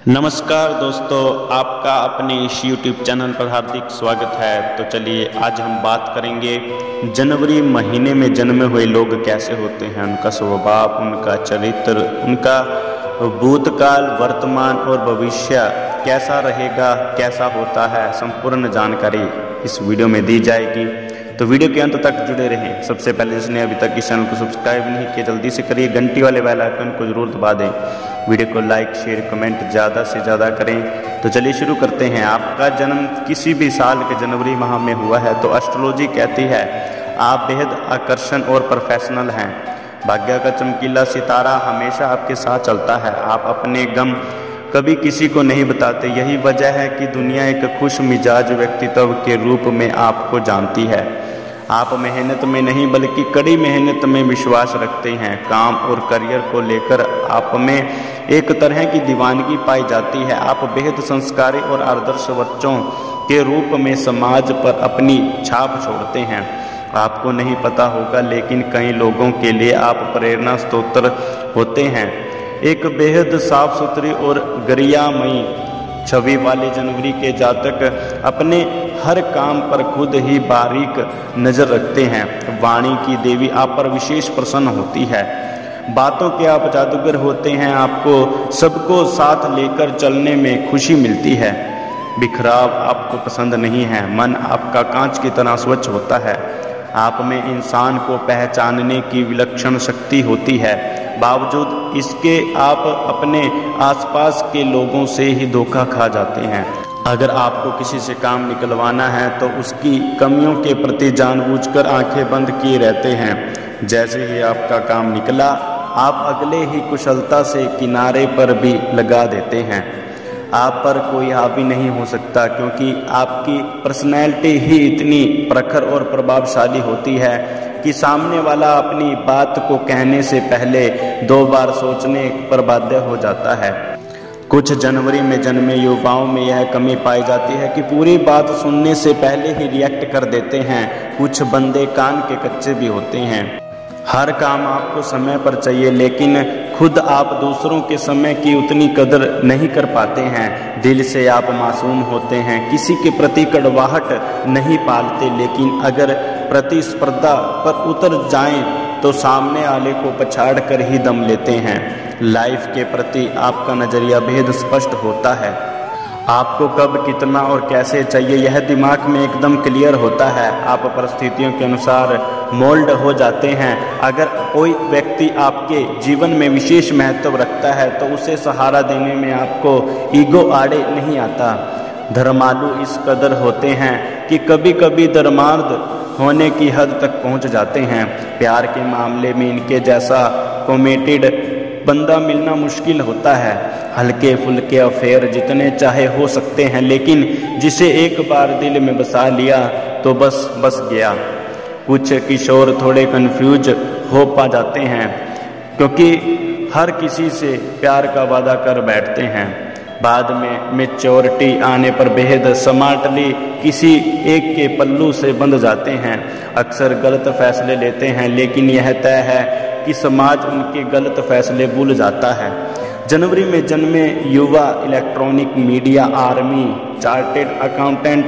नमस्कार दोस्तों, आपका अपने इस YouTube चैनल पर हार्दिक स्वागत है। तो चलिए आज हम बात करेंगे जनवरी महीने में जन्मे हुए लोग कैसे होते हैं, उनका स्वभाव, उनका चरित्र, उनका भूतकाल, वर्तमान और भविष्य कैसा रहेगा, कैसा होता है, संपूर्ण जानकारी इस वीडियो में दी जाएगी। तो वीडियो के अंत तक जुड़े रहें। सबसे पहले जिसने अभी तक इस चैनल को सब्सक्राइब नहीं किया जल्दी से करिए, घंटी वाले बेल आइकन को जरूर दबा दें, वीडियो को लाइक शेयर कमेंट ज़्यादा से ज़्यादा करें। तो चलिए शुरू करते हैं। आपका जन्म किसी भी साल के जनवरी माह में हुआ है तो एस्ट्रोलॉजी कहती है आप बेहद आकर्षण और प्रोफेशनल हैं। भाग्य का चमकीला सितारा हमेशा आपके साथ चलता है। आप अपने गम कभी किसी को नहीं बताते, यही वजह है कि दुनिया एक खुश मिजाज व्यक्तित्व के रूप में आपको जानती है। आप मेहनत में नहीं बल्कि कड़ी मेहनत में विश्वास रखते हैं। काम और करियर को लेकर आप में एक तरह की दीवानगी पाई जाती है। आप बेहद संस्कारी और आदर्श बच्चों के रूप में समाज पर अपनी छाप छोड़ते हैं। आपको नहीं पता होगा लेकिन कई लोगों के लिए आप प्रेरणा स्रोत होते हैं। एक बेहद साफ सुथरी और गरियामयी छवि वाले जनवरी के जातक अपने हर काम पर खुद ही बारीक नजर रखते हैं। वाणी की देवी आप पर विशेष प्रसन्न होती है। बातों के आप जादूगर होते हैं। आपको सबको साथ लेकर चलने में खुशी मिलती है। बिखराव आपको पसंद नहीं है। मन आपका कांच की तरह स्वच्छ होता है। आप में इंसान को पहचानने की विलक्षण शक्ति होती है। बावजूद इसके आप अपने आसपास के लोगों से ही धोखा खा जाते हैं। अगर आपको किसी से काम निकलवाना है तो उसकी कमियों के प्रति जानबूझकर आंखें बंद किए रहते हैं। जैसे ही आपका काम निकला आप अगले ही कुशलता से किनारे पर भी लगा देते हैं। आप पर कोई हावी नहीं हो सकता क्योंकि आपकी पर्सनैलिटी ही इतनी प्रखर और प्रभावशाली होती है कि सामने वाला अपनी बात को कहने से पहले 2 बार सोचने पर बाध्य हो जाता है। कुछ जनवरी में जन्मे युवाओं में यह कमी पाई जाती है कि पूरी बात सुनने से पहले ही रिएक्ट कर देते हैं। कुछ बंदे कान के कच्चे भी होते हैं। हर काम आपको समय पर चाहिए लेकिन खुद आप दूसरों के समय की उतनी कदर नहीं कर पाते हैं। दिल से आप मासूम होते हैं, किसी के प्रति कड़वाहट नहीं पालते, लेकिन अगर प्रतिस्पर्धा पर उतर जाएं तो सामने वाले को पछाड़ कर ही दम लेते हैं। लाइफ के प्रति आपका नज़रिया बेहद स्पष्ट होता है। आपको कब कितना और कैसे चाहिए यह दिमाग में एकदम क्लियर होता है। आप परिस्थितियों के अनुसार मोल्ड हो जाते हैं। अगर कोई व्यक्ति आपके जीवन में विशेष महत्व रखता है तो उसे सहारा देने में आपको ईगो आड़े नहीं आता। धर्मालु इस कदर होते हैं कि कभी कभी धर्मार्थ होने की हद तक पहुंच जाते हैं। प्यार के मामले में इनके जैसा कमिटेड बंदा मिलना मुश्किल होता है। हल्के फुल्के अफेयर जितने चाहे हो सकते हैं लेकिन जिसे एक बार दिल में बसा लिया तो बस गया। कुछ किशोर थोड़े कंफ्यूज हो पा जाते हैं क्योंकि हर किसी से प्यार का वादा कर बैठते हैं। बाद में मैच्योरिटी आने पर बेहद स्मार्टली किसी एक के पल्लू से बंध जाते हैं। अक्सर गलत फैसले लेते हैं लेकिन यह तय है कि समाज उनके गलत फैसले भूल जाता है। जनवरी में जन्मे युवा electronic media, army, chartered accountant,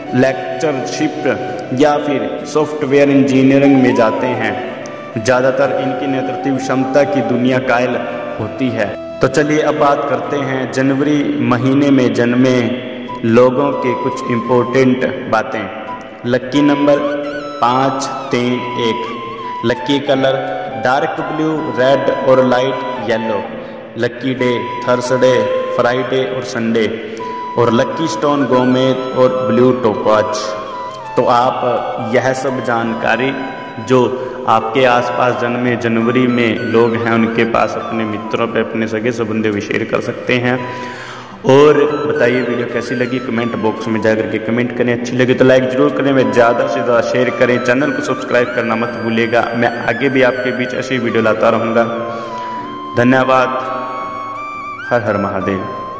lectureship या फिर सॉफ्टवेयर इंजीनियरिंग में जाते हैं। ज़्यादातर इनकी नेतृत्व क्षमता की दुनिया कायल होती है। तो चलिए अब बात करते हैं जनवरी महीने में जन्मे लोगों के कुछ इम्पोर्टेंट बातें। Lucky number 5, 3, 1। Lucky colour dark blue, red और light yellow. Lucky day Thursday, Friday और संडे। और लक्की स्टोन गोमेद और ब्लू टोपाज। तो आप यह सब जानकारी जो आपके आसपास जन्मे जनवरी में लोग हैं उनके पास अपने मित्रों पे, अपने सगे संबंधियों में शेयर कर सकते हैं। और बताइए वीडियो कैसी लगी, कमेंट बॉक्स में जाकर के कमेंट करें। अच्छी लगी तो लाइक जरूर करें, वे ज़्यादा से ज़्यादा शेयर करें। चैनल को सब्सक्राइब करना मत भूलिएगा। मैं आगे भी आपके बीच ऐसी वीडियो लाता रहूँगा। धन्यवाद। हर हर महादेव।